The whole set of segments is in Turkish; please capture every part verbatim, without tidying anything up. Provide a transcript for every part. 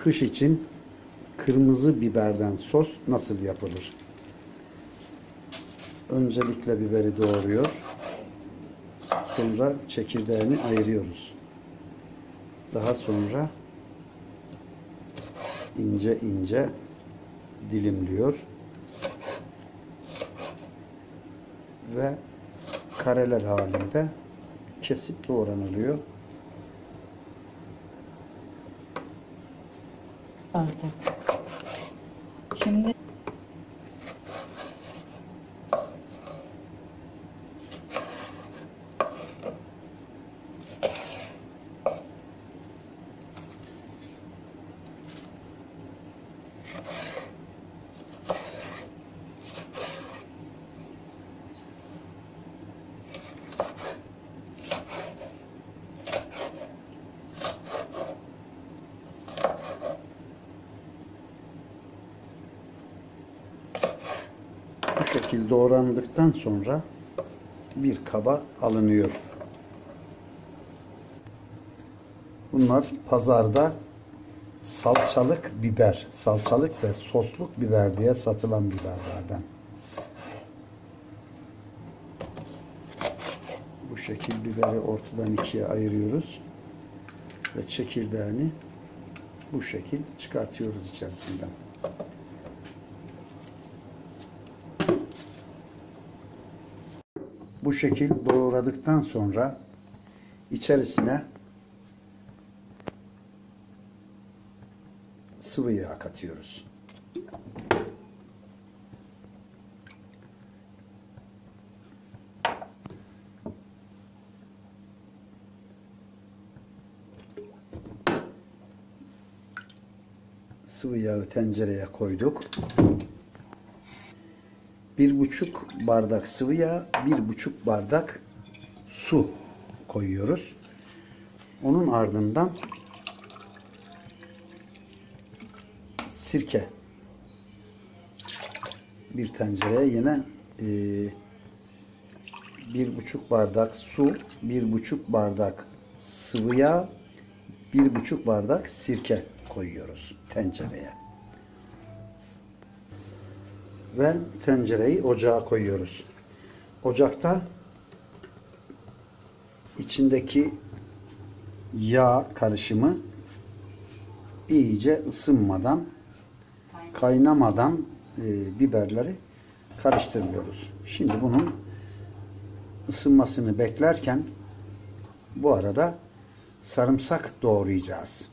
Kış için kırmızı biberden sos nasıl yapılır? Öncelikle biberi doğruyor. Sonra çekirdeğini ayırıyoruz. Daha sonra ince ince dilimliyor. Ve kareler halinde kesip doğranılıyor. Artık. Şimdi bu şekilde doğrandıktan sonra bir kaba alınıyor. Bunlar pazarda salçalık biber, salçalık ve sosluk biber diye satılan biberlerden. Bu şekil biberi ortadan ikiye ayırıyoruz ve çekirdeğini bu şekil çıkartıyoruz içerisinden. Bu şekil doğradıktan sonra içerisine sıvı yağ katıyoruz. Sıvı yağı tencereye koyduk. Bir buçuk bardak sıvı yağ, bir buçuk bardak su koyuyoruz. Onun ardından sirke. Bir tencereye yine e, bir buçuk bardak su, bir buçuk bardak sıvı yağ, bir buçuk bardak sirke koyuyoruz tencereye. Ve tencereyi ocağa koyuyoruz. Ocakta içindeki yağ karışımı iyice ısınmadan, kaynamadan e, biberleri karıştırmıyoruz. Şimdi bunun ısınmasını beklerken bu arada sarımsak doğrayacağız.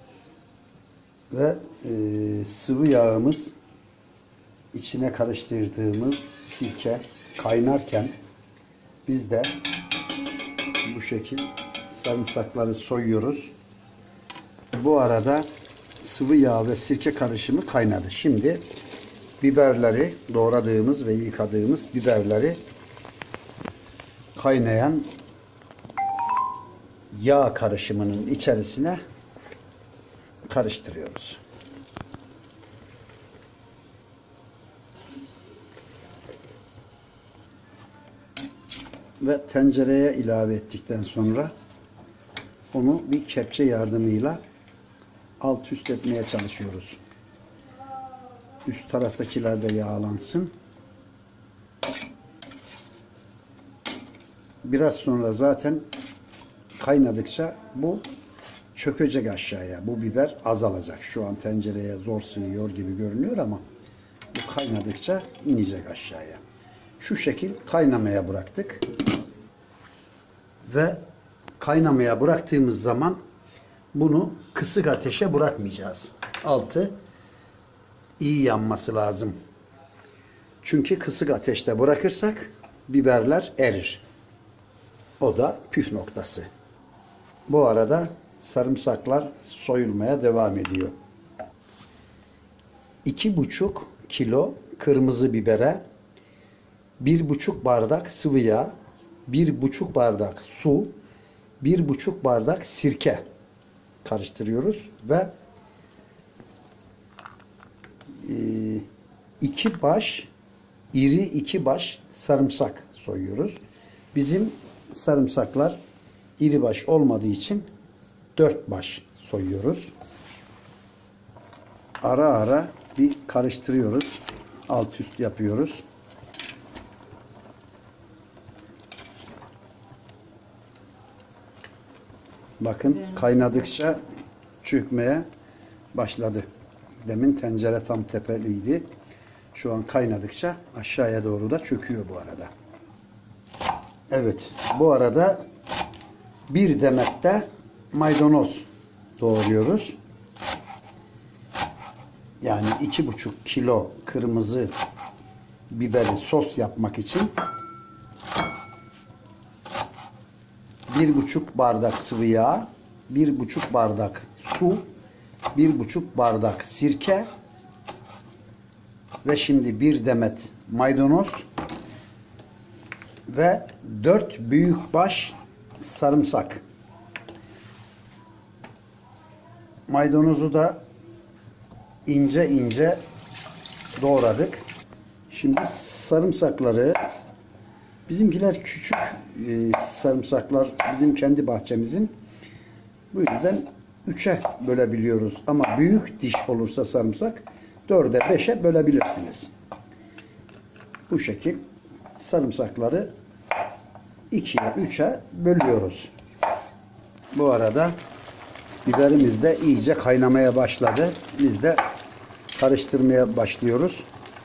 Ve e, sıvı yağımız, içine karıştırdığımız sirke kaynarken biz de bu şekil sarımsakları soyuyoruz. Bu arada sıvı yağ ve sirke karışımı kaynadı. Şimdi biberleri, doğradığımız ve yıkadığımız biberleri kaynayan yağ karışımının içerisine karıştırıyoruz. Ve tencereye ilave ettikten sonra onu bir kepçe yardımıyla alt üst etmeye çalışıyoruz. Üst taraftakiler de yağlansın. Biraz sonra zaten kaynadıkça bu çökecek aşağıya. Bu biber azalacak. Şu an tencereye zor sığıyor gibi görünüyor ama bu kaynadıkça inecek aşağıya. Şu şekil kaynamaya bıraktık. Ve kaynamaya bıraktığımız zaman bunu kısık ateşe bırakmayacağız. Altı iyi yanması lazım. Çünkü kısık ateşte bırakırsak biberler erir. O da püf noktası. Bu arada sarımsaklar soyulmaya devam ediyor. iki buçuk kilo kırmızı bibere bir buçuk bardak sıvı yağ, bir buçuk bardak su, bir buçuk bardak sirke karıştırıyoruz ve iki baş, iri iki baş sarımsak soyuyoruz. Bizim sarımsaklar iri baş olmadığı için dört baş soyuyoruz. ara ara bir karıştırıyoruz. Alt üst yapıyoruz. Bakın kaynadıkça çökmeye başladı. Demin tencere tam tepeliydi. Şu an kaynadıkça aşağıya doğru da çöküyor bu arada. Evet, bu arada bir demet de maydanoz doğruyoruz. Yani iki buçuk kilo kırmızı biberi sos yapmak için bir buçuk bardak sıvı yağ, bir buçuk bardak su, bir buçuk bardak sirke ve şimdi bir demet maydanoz ve dört büyükbaş sarımsak. Maydanozu da ince ince doğradık. Şimdi sarımsakları, bizimkiler küçük e, sarımsaklar, bizim kendi bahçemizin. Bu yüzden üçe bölebiliyoruz. Ama büyük diş olursa sarımsak dörde beşe bölebilirsiniz. Bu şekil sarımsakları ikiye üçe bölüyoruz. Bu arada biberimiz de iyice kaynamaya başladı. Biz de karıştırmaya başlıyoruz.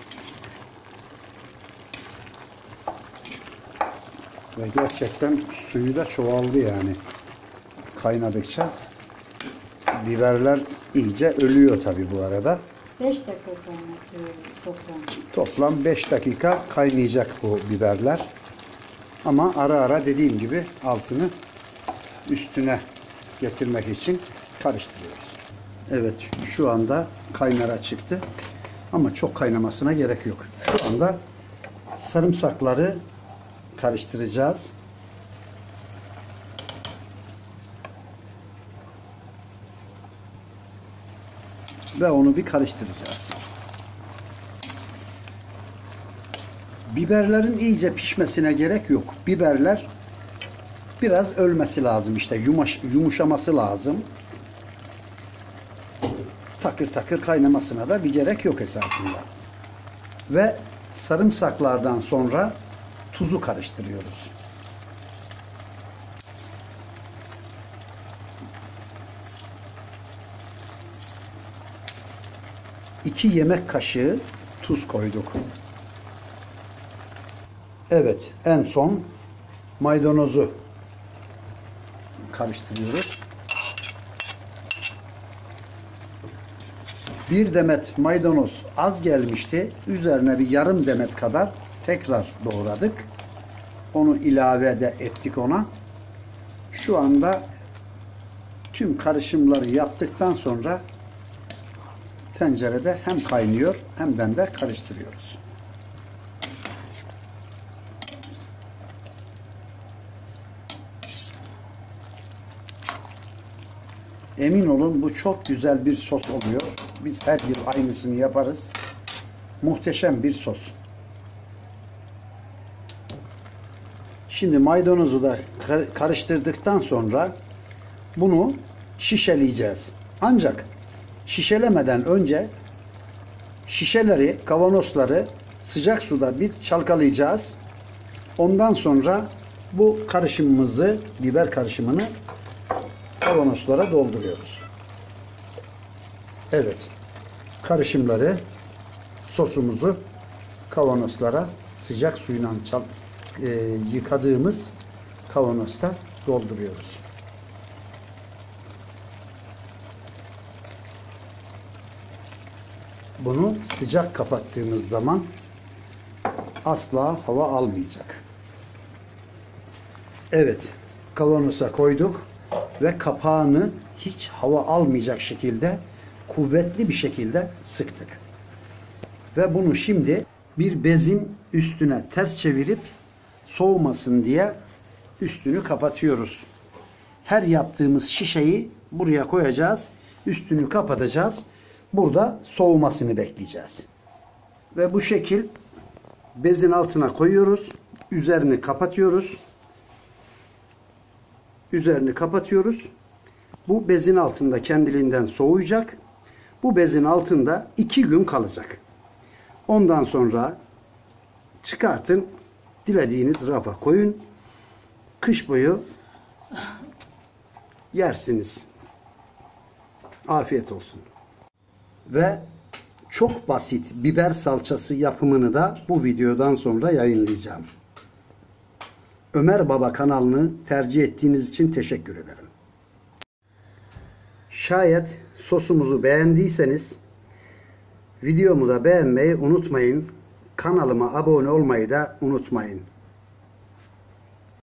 Ve gerçekten suyu da çoğaldı yani. Kaynadıkça biberler iyice ölüyor tabi bu arada. beş dakika kaynatıyoruz toplam. Toplam beş dakika kaynayacak bu biberler. Ama ara ara dediğim gibi altını üstüne getirmek için karıştırıyoruz. Evet, şu anda kaynara çıktı. Ama çok kaynamasına gerek yok. Şu anda sarımsakları karıştıracağız. Ve onu bir karıştıracağız. Biberlerin iyice pişmesine gerek yok. Biberler biraz ölmesi lazım, işte yumuş, yumuşaması lazım. Takır takır kaynamasına da bir gerek yok esasında. Ve sarımsaklardan sonra tuzu karıştırıyoruz. iki yemek kaşığı tuz koyduk. Evet, en son maydanozu karıştırıyoruz. Bir demet maydanoz az gelmişti. Üzerine bir yarım demet kadar tekrar doğradık. Onu ilave de ettik ona. Şu anda tüm karışımları yaptıktan sonra tencerede hem kaynıyor hem de karıştırıyoruz. Emin olun bu çok güzel bir sos oluyor. Biz her yıl aynısını yaparız. Muhteşem bir sos. Şimdi maydanozu da karıştırdıktan sonra bunu şişeleyeceğiz. Ancak şişelemeden önce şişeleri, kavanozları sıcak suda bir çalkalayacağız. Ondan sonra bu karışımımızı, biber karışımını kavanozlara dolduruyoruz. Evet. Karışımları, sosumuzu kavanozlara sıcak suyla çal, e, yıkadığımız kavanozda dolduruyoruz. Bunu sıcak kapattığımız zaman asla hava almayacak. Evet, kavanoza koyduk ve kapağını hiç hava almayacak şekilde kuvvetli bir şekilde sıktık. Ve bunu şimdi bir bezin üstüne ters çevirip soğumasın diye üstünü kapatıyoruz. Her yaptığımız şişeyi buraya koyacağız. Üstünü kapatacağız. Burada soğumasını bekleyeceğiz. Ve bu şekil bezin altına koyuyoruz. Üzerini kapatıyoruz. Üzerini kapatıyoruz. Bu bezin altında kendiliğinden soğuyacak. Bu bezin altında iki gün kalacak. Ondan sonra çıkartın, dilediğiniz rafa koyun. Kış boyu yersiniz. Afiyet olsun. Ve çok basit biber salçası yapımını da bu videodan sonra yayınlayacağım. Ömer Baba kanalını tercih ettiğiniz için teşekkür ederim. Şayet sosumuzu beğendiyseniz videomu da beğenmeyi unutmayın. Kanalıma abone olmayı da unutmayın.